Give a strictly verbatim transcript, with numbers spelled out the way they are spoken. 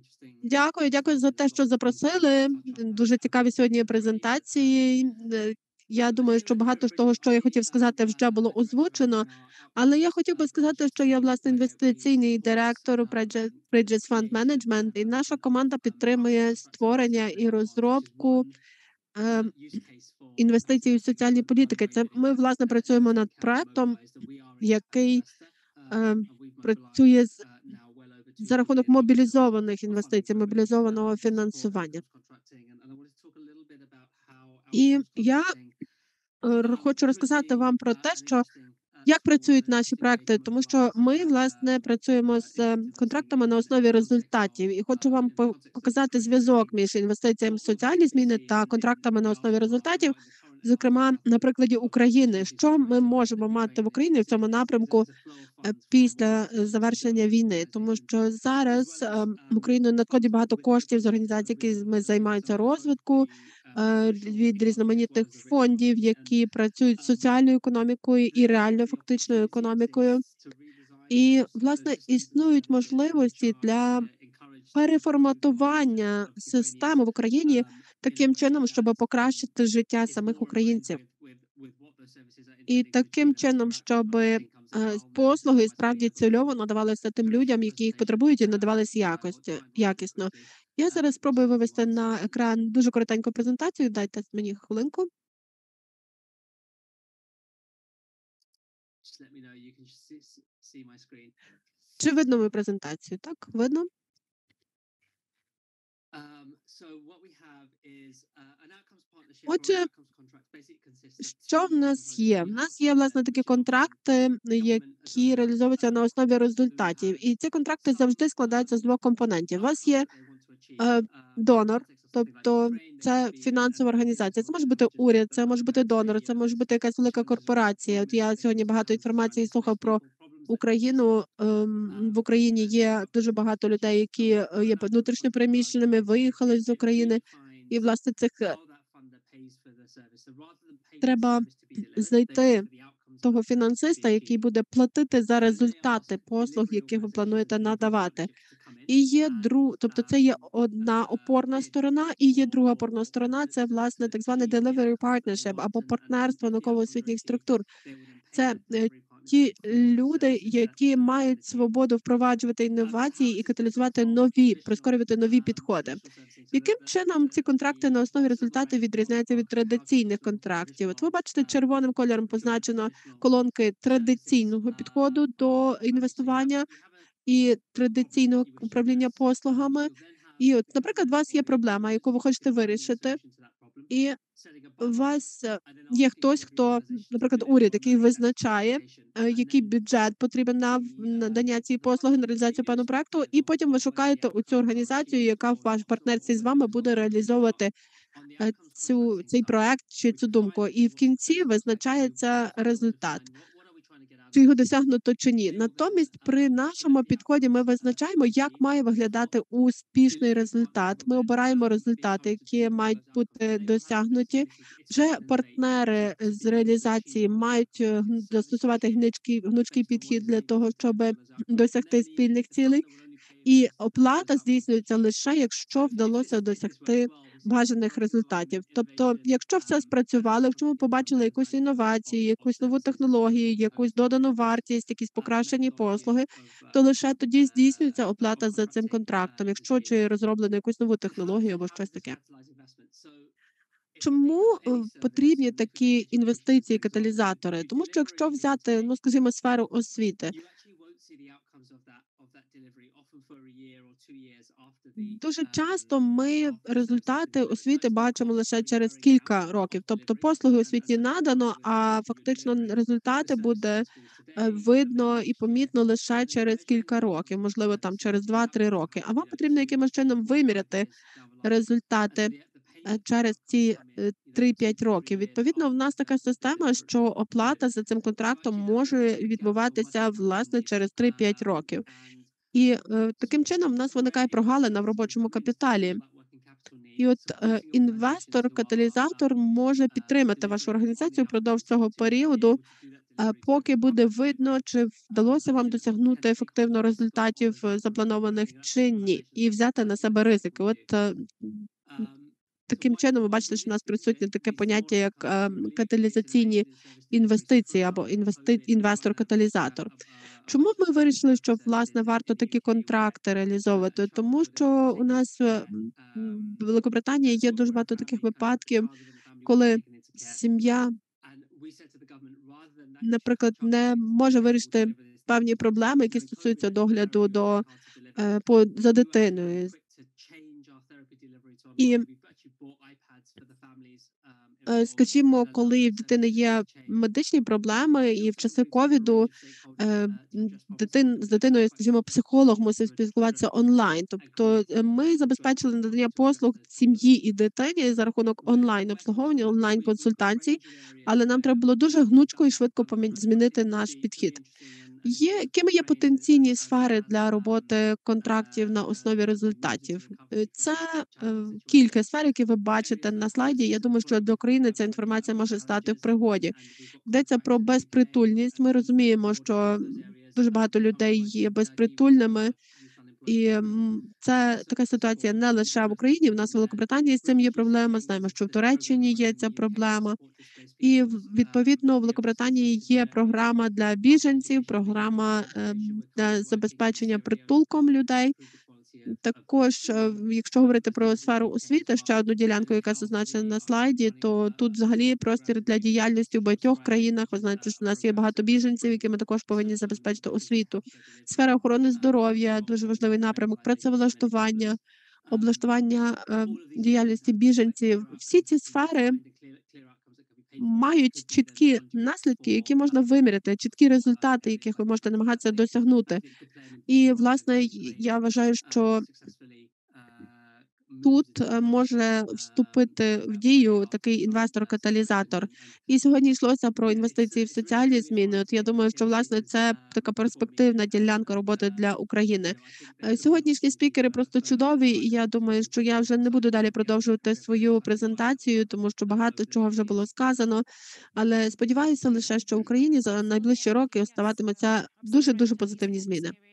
Дякую, дякую за те, що запросили. Дуже цікаві сьогодні презентації. Е, Я думаю, що багато з того, що я хотів сказати, вже було озвучено. Але я хотів би сказати, що я, власне, інвестиційний директор у Bridges Bridges Fund Management, і наша команда підтримує створення і розробку е, інвестицій у соціальні політики. Це ми, власне, працюємо над проектом, який е, працює з за рахунок мобілізованих інвестицій, мобілізованого фінансування. І я е, р- хочу розказати вам про те, що як працюють наші проекти, тому що ми, власне, працюємо з е, контрактами на основі результатів, і хочу вам по- показати зв'язок між інвестиціями в соціальні зміни та контрактами на основі результатів. Зокрема, на прикладі України, що ми можемо мати в Україні в цьому напрямку е, після е, завершення війни, тому що зараз е, в Україну надходить багато коштів з організацій, які з- ми займаються розвитку е, від різноманітних фондів, які працюють з соціальною економікою і реально фактичною економікою. І власне існують можливості для переформатування системи в Україні таким чином, щоб покращити життя самих українців. І таким чином, щоб е, послуги справді цільово надавалися тим людям, які їх потребують, і надавались якості якісно. Я зараз спробую вивести на екран дуже коротеньку презентацію. Дайте мені хвилинку. Чи видно мою презентацію? Так, видно? Отже, що в нас є? В нас є, власне, такі контракти, які реалізовуються на основі результатів. І ці контракти завжди складаються з двох компонентів. У вас є е, донор, тобто це фінансова організація. Це може бути уряд, це може бути донор, це може бути якась велика корпорація. От я сьогодні багато інформації слухав про Україну. Ем, В Україні є дуже багато людей, які е, є внутрішньо переміщеними, виїхали з України. І, власне, цих е, треба знайти того фінансиста, який буде платити за результати послуг, які ви плануєте надавати. І є друг, тобто це є одна опорна сторона, і є друга опорна сторона. Це власне так зване delivery partnership або партнерство науково-освітніх структур. Це е, ті люди, які мають свободу впроваджувати інновації і каталізувати нові, прискорювати нові підходи. Яким чином ці контракти на основі результатів відрізняються від традиційних контрактів? От ви бачите, червоним кольором позначено колонки традиційного підходу до інвестування і традиційного управління послугами. І от, наприклад, у вас є проблема, яку ви хочете вирішити, і у вас е, є хтось, хто, наприклад, уряд, який визначає, е, який бюджет потрібен на в- надання цієї послуги, на реалізацію певного проекту, і потім ви шукаєте у цю організацію, яка в ваш партнерстві з вами буде реалізовувати е, цю цей проект чи цю думку. І в кінці визначається результат, чи його досягнуто чи ні. Натомість, при нашому підході ми визначаємо, як має виглядати успішний результат. Ми обираємо результати, які мають бути досягнуті. Вже партнери з реалізації мають е, гн- застосувати гнучкий, гнучкий підхід для того, щоб досягти спільних цілей. І оплата здійснюється лише, якщо вдалося досягти бажаних результатів. Тобто, якщо все спрацювало, якщо ми побачили якусь інновацію, якусь нову технологію, якусь додану вартість, якісь покращені послуги, то лише тоді здійснюється оплата за цим контрактом, якщо чи розроблено якусь нову технологію або щось таке. Чому е, потрібні такі інвестиції, каталізатори? Тому що якщо взяти, ну скажімо, сферу освіти, дуже часто ми результати освіти бачимо лише через кілька років. Тобто послуги освіті надано, а фактично н- результати буде е, видно і помітно лише через кілька років, можливо, там через два-три роки. А вам потрібно якимось чином виміряти результати е, через ці е, три-п'ять років. Відповідно, в нас така система, що оплата за цим контрактом може відбуватися власне через три-п'ять років. І е, таким чином в нас виникає прогалина в робочому капіталі. І от е, інвестор, каталізатор може підтримати вашу організацію впродовж цього періоду Е, поки буде видно, чи вдалося вам досягнути ефективно результатів, е, запланованих чи ні, і взяти на себе ризики. От, е, м, м, таким чином, ви бачите, що в нас присутнє таке поняття, як, ем, каталізаційні інвестиції або інвести інвестор-каталізатор. Чому ми вирішили, що, власне, варто такі контракти реалізовувати? Тому що у нас, е, м, м, в Великобританії є дуже багато таких випадків, коли сім'я, наприклад, не може вирішити певні проблеми, які стосуються догляду до, е, по за дитиною. І, е, скажімо, коли в дитини є медичні проблеми, і в часи ковіду, е, м, дитин з дитиною, скажімо, психолог мусив спілкуватися онлайн. Тобто, е, ми забезпечили надання послуг сім'ї і дитині за рахунок онлайн-обслуговування, онлайн-консультацій, але нам треба було дуже гнучко і швидко помі змінити наш підхід. Є якими є потенційні сфери для роботи контрактів на основі результатів? Е, це, е, кілька сфер, які ви бачите на слайді. Я думаю, що для України ця інформація може стати в пригоді. Йдеться про безпритульність. Ми розуміємо, що, м, дуже багато людей є безпритульними, і, м, це така ситуація не лише в Україні. В нас в Великобританії з цим є проблема. Знаємо, що в Туреччині є ця проблема. І в відповідно, в Великобританії є програма для біженців, програма, ем, для забезпечення притулком людей. Також, е, в якщо говорити про сферу освіти, ще одну ділянку, яка зазначена на слайді, то тут взагалі простір для діяльності в багатьох країнах. Ви знаєте, що в нас є багато біженців, які ми також повинні забезпечити освіту. Сфера охорони здоров'я, дуже важливий напрямок, працевлаштування, облаштування, ем, діяльності біженців. Всі ці сфери мають чіткі наслідки, які можна виміряти, чіткі результати, яких ви можете намагатися досягнути. І, власне, й я вважаю, що тут, е, може вступити в дію такий інвестор-каталізатор. І сьогодні йшлося про інвестиції в соціальні зміни. От я думаю, що, власне, це така перспективна ділянка роботи для України. Е, сьогоднішні спікери просто чудові, і я думаю, що я вже не буду далі продовжувати свою презентацію, тому що багато чого вже було сказано. Але сподіваюся лише, що в Україні за найближчі роки ставатимуться дуже-дуже позитивні зміни.